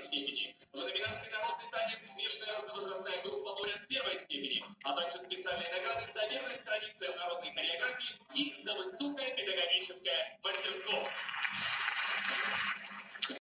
степени. В номинации «Народный танец» смешанная разновозрастная группа «Лауреат первой степени», а также специальные награды за верность традициям народной хореографии и за высокое педагогическое мастерство.